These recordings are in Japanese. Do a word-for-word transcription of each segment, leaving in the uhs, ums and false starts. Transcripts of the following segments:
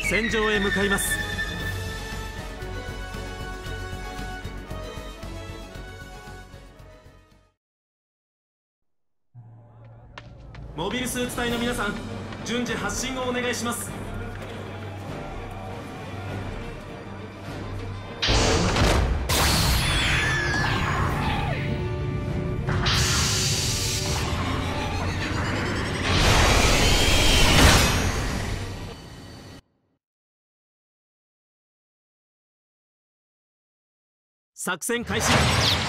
戦場へ向かいます。モビルスーツ隊の皆さん、順次発進をお願いします。作戦開始。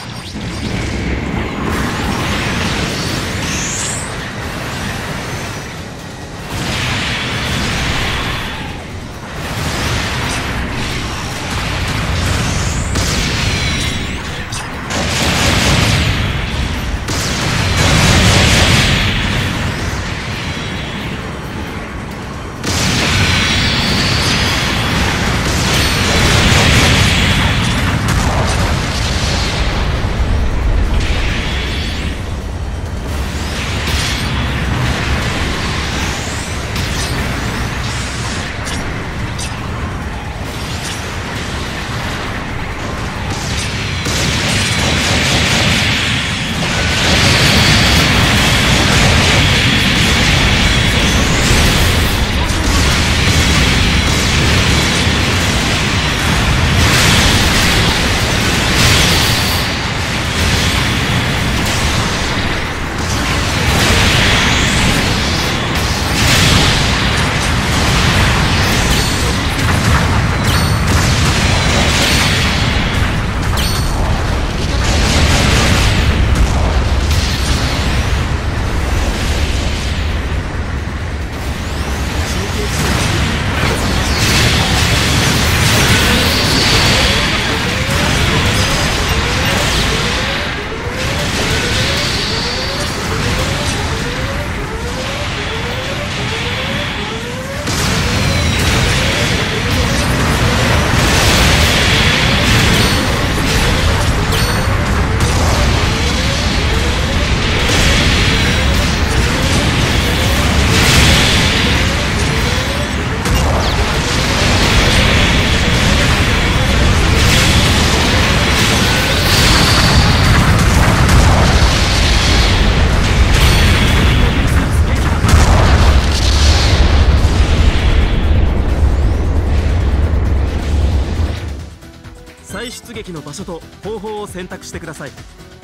再出撃の場所と方法を選択してください。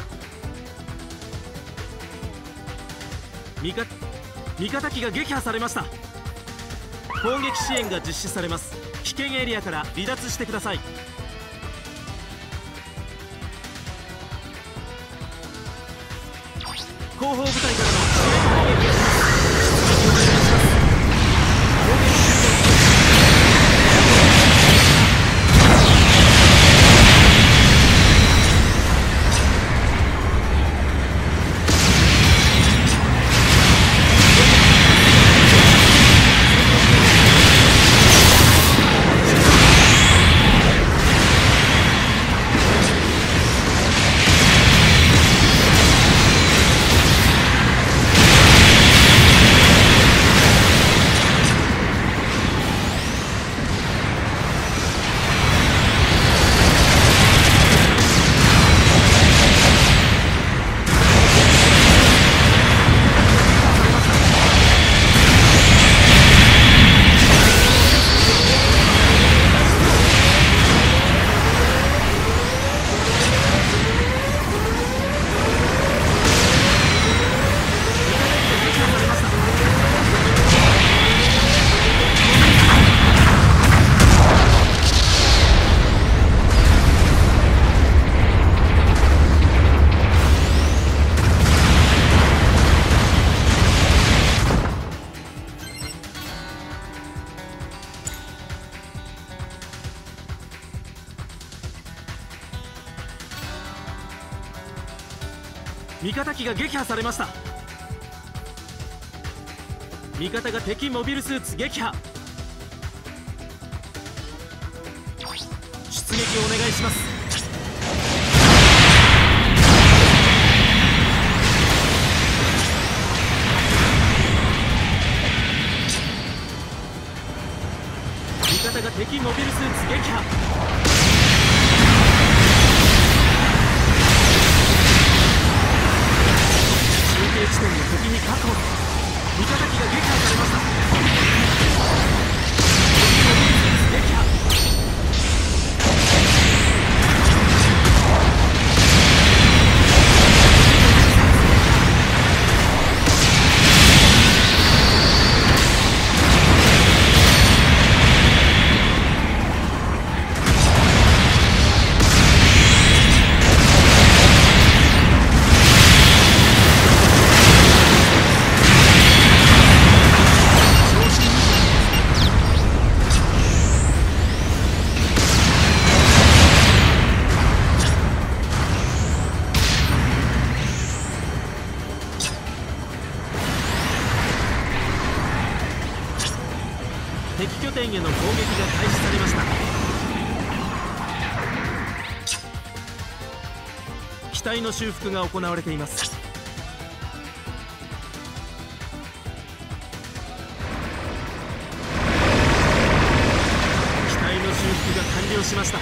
味方味方機が撃破されました。攻撃支援が実施されます。危険エリアから離脱してください。後方部隊からの支援攻撃をします。出撃お願いします。攻撃味方機が撃破されました。味方が敵モビルスーツ撃破。出撃をお願いします。味方が敵モビルスーツ撃破。中継地点の敵に確保。味方機が撃破されました。敵モビルスーツ撃破。敵拠点への攻撃が開始されました。機体の修復が行われています。機体の修復が完了しました。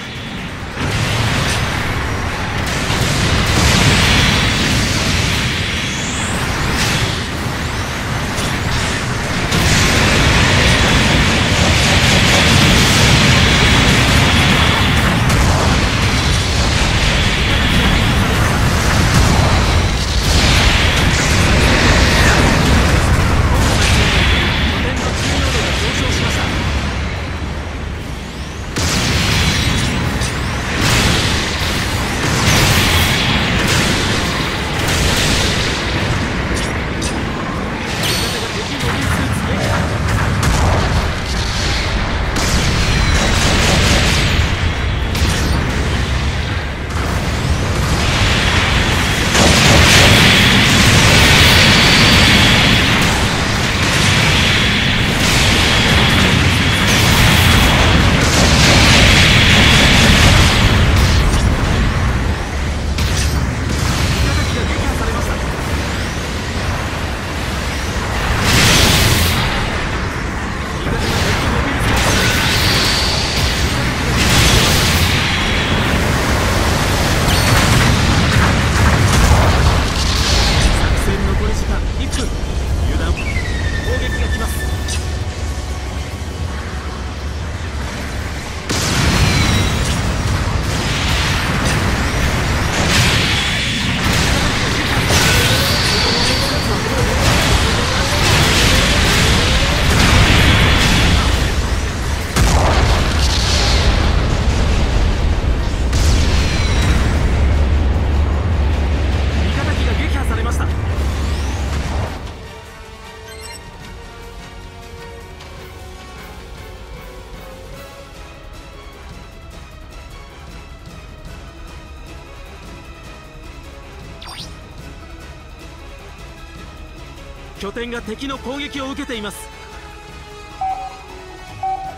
拠点が敵の攻撃を受けています。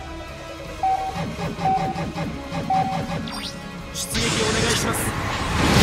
出撃お願いします。